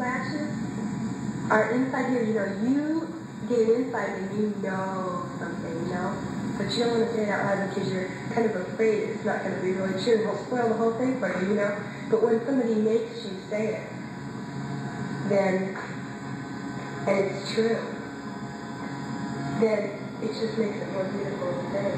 lashes are inside here. You know, you get an insight and you know something, you know? But you don't want to say it out loud because you're kind of afraid it's not going to be really true. It will spoil the whole thing for you, you know? But when somebody makes you say it, then, and it's true, then it just makes it more beautiful to say.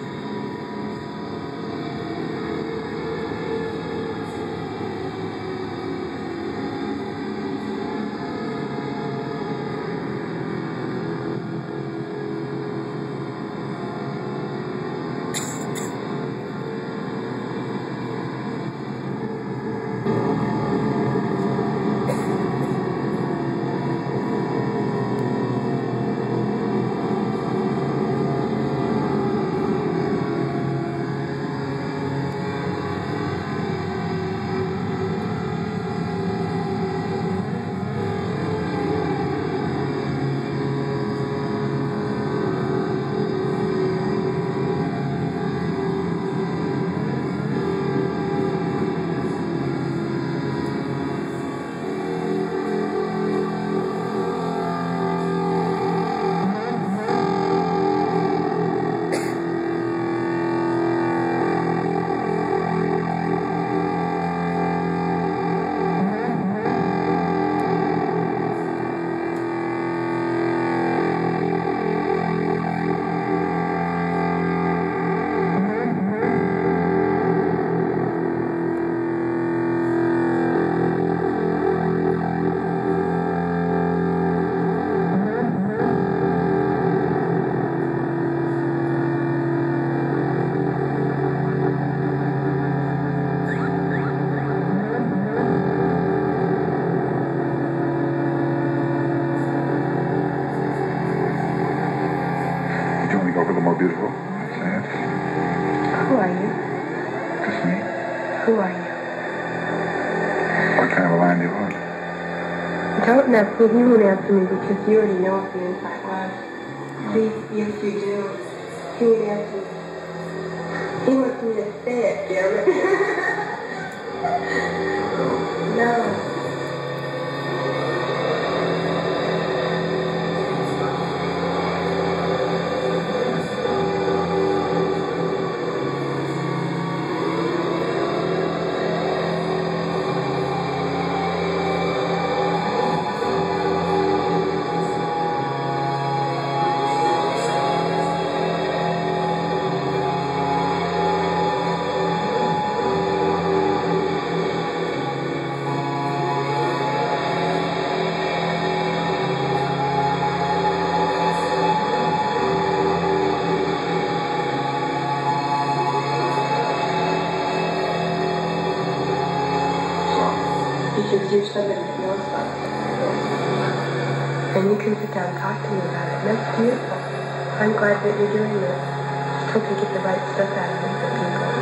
Beautiful. Sad. Who are you? Just me. Who are you? What kind of a line do you want? Don't answer. You won't answer me because you already know what the insight was. Please, yes, you do. He won't answer me. He wants me to say it, damn it. No. Because you're somebody that knows about it. And you can sit down and talk to me about it. And that's beautiful. I'm glad that you're doing this. Just hope you get the right stuff out of it for people.